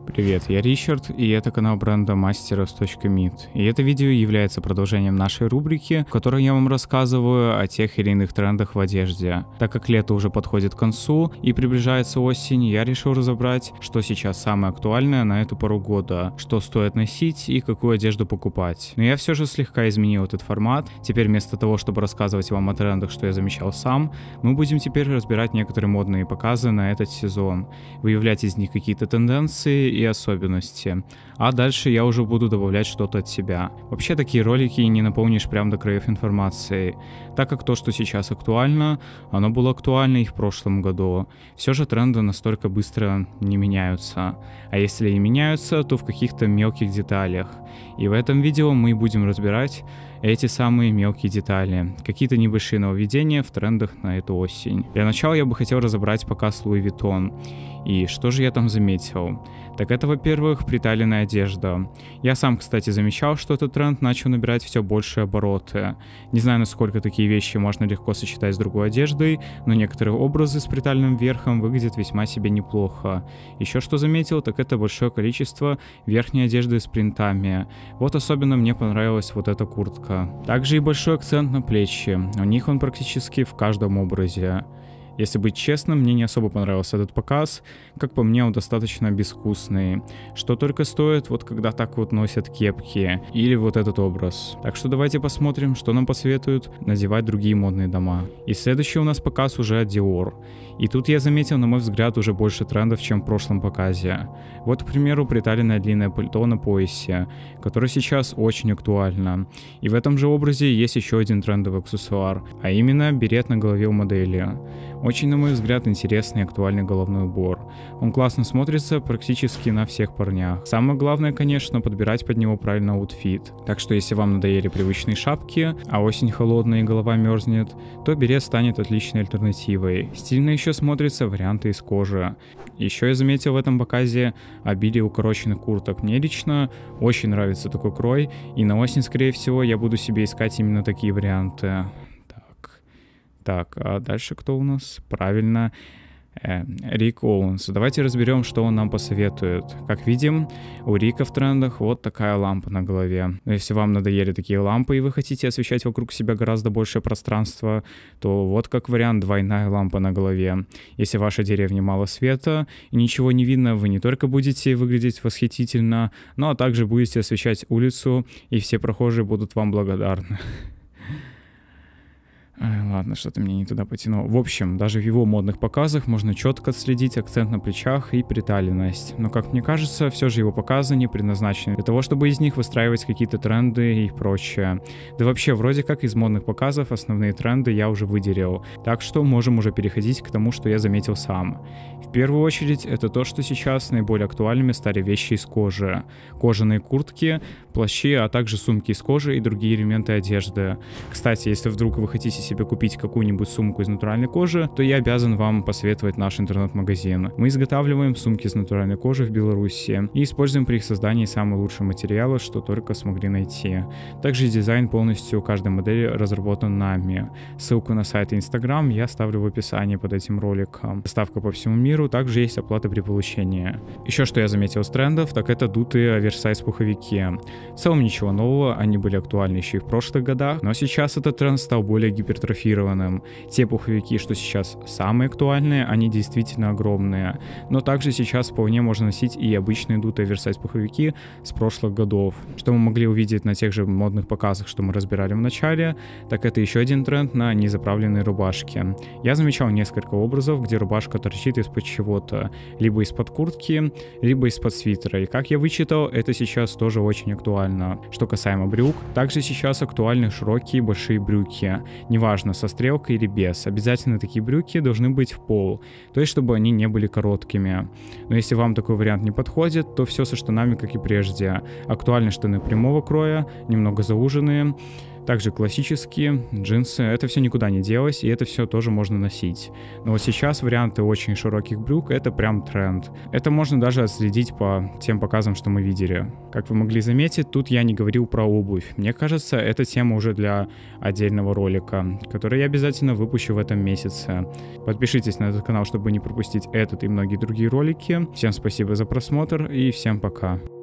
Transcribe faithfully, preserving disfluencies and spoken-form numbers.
Привет, я Ричард, и это канал бренда Masteros точка мид. И это видео является продолжением нашей рубрики, в которой я вам рассказываю о тех или иных трендах в одежде. Так как лето уже подходит к концу и приближается осень, я решил разобрать, что сейчас самое актуальное на эту пару года, что стоит носить и какую одежду покупать. Но я все же слегка изменил этот формат. Теперь вместо того, чтобы рассказывать вам о трендах, что я замечал сам, мы будем теперь разбирать некоторые модные показы на этот сезон, выявлять из них какие-то тенденции и особенности, а дальше я уже буду добавлять что-то от себя. Вообще такие ролики не наполнишь прям до краев информацией, так как то, что сейчас актуально, оно было актуально и в прошлом году. Все же тренды настолько быстро не меняются, а если и меняются, то в каких-то мелких деталях. И в этом видео мы будем разбирать эти самые мелкие детали, какие-то небольшие нововведения в трендах на эту осень. Для начала я бы хотел разобрать показ Louis Vuitton. И что же я там заметил? Так это, во-первых, приталенная одежда. Я сам, кстати, замечал, что этот тренд начал набирать все больше обороты. Не знаю, насколько такие вещи можно легко сочетать с другой одеждой, но некоторые образы с приталенным верхом выглядят весьма себе неплохо. Еще что заметил, так это большое количество верхней одежды с принтами. Вот особенно мне понравилась вот эта куртка. Также и большой акцент на плечи. У них он практически в каждом образе. Если быть честным, мне не особо понравился этот показ, как по мне он достаточно безвкусный, что только стоит вот когда так вот носят кепки, или вот этот образ. Так что давайте посмотрим, что нам посоветуют надевать другие модные дома. И следующий у нас показ уже от Dior. И тут я заметил, на мой взгляд, уже больше трендов, чем в прошлом показе. Вот, к примеру, приталенное длинное пальто на поясе, которое сейчас очень актуально. И в этом же образе есть еще один трендовый аксессуар, а именно берет на голове у модели. Очень, на мой взгляд, интересный и актуальный головной убор. Он классно смотрится практически на всех парнях. Самое главное, конечно, подбирать под него правильно аутфит. Так что если вам надоели привычные шапки, а осень холодная и голова мерзнет, то берет станет отличной альтернативой. Стильно еще смотрятся варианты из кожи. Еще я заметил в этом показе обилие укороченных курток. Мне лично очень нравится такой крой, и на осень, скорее всего, я буду себе искать именно такие варианты. Так, а дальше кто у нас? Правильно, э, Рик Оуэнс. Давайте разберем, что он нам посоветует. Как видим, у Рика в трендах вот такая лампа на голове. Но если вам надоели такие лампы и вы хотите освещать вокруг себя гораздо большее пространство, то вот как вариант двойная лампа на голове. Если в вашей деревне мало света и ничего не видно, вы не только будете выглядеть восхитительно, но а также будете освещать улицу, и все прохожие будут вам благодарны. Ай, ладно, что-то меня не туда потянуло. В общем, даже в его модных показах можно четко отследить акцент на плечах и приталенность. Но, как мне кажется, все же его показы не предназначены для того, чтобы из них выстраивать какие-то тренды и прочее. Да вообще, вроде как из модных показов основные тренды я уже выделил. Так что можем уже переходить к тому, что я заметил сам. В первую очередь, это то, что сейчас наиболее актуальными стали вещи из кожи. Кожаные куртки, плащи, а также сумки из кожи и другие элементы одежды. Кстати, если вдруг вы хотите себе купить какую-нибудь сумку из натуральной кожи, то я обязан вам посоветовать наш интернет-магазин. Мы изготавливаем сумки из натуральной кожи в Беларуси и используем при их создании самые лучшие материалы, что только смогли найти. Также дизайн полностью каждой модели разработан нами. Ссылку на сайт и Instagram я оставлю в описании под этим роликом. Доставка по всему миру, также есть оплата при получении. Еще что я заметил из трендов, так это дутые оверсайз пуховики. В целом ничего нового, они были актуальны еще и в прошлых годах, но сейчас этот тренд стал более гипертрофированным. гипертрофированным. Те пуховики, что сейчас самые актуальные, они действительно огромные. Но также сейчас вполне можно носить и обычные дутые оверсайз пуховики с прошлых годов. Что мы могли увидеть на тех же модных показах, что мы разбирали в начале, так это еще один тренд на незаправленные рубашки. Я замечал несколько образов, где рубашка торчит из-под чего-то, либо из-под куртки, либо из-под свитера. И как я вычитал, это сейчас тоже очень актуально. Что касаемо брюк, также сейчас актуальны широкие большие брюки. Неважно, со стрелкой или без, обязательно такие брюки должны быть в пол, то есть чтобы они не были короткими. Но если вам такой вариант не подходит, то все со штанами, как и прежде. Актуальны штаны прямого кроя, немного зауженные, Также классические джинсы, это все никуда не делось, и это все тоже можно носить. Но вот сейчас варианты очень широких брюк — это прям тренд. Это можно даже отследить по тем показам, что мы видели. Как вы могли заметить, тут я не говорил про обувь. Мне кажется, эта тема уже для отдельного ролика, который я обязательно выпущу в этом месяце. Подпишитесь на этот канал, чтобы не пропустить этот и многие другие ролики. Всем спасибо за просмотр и всем пока.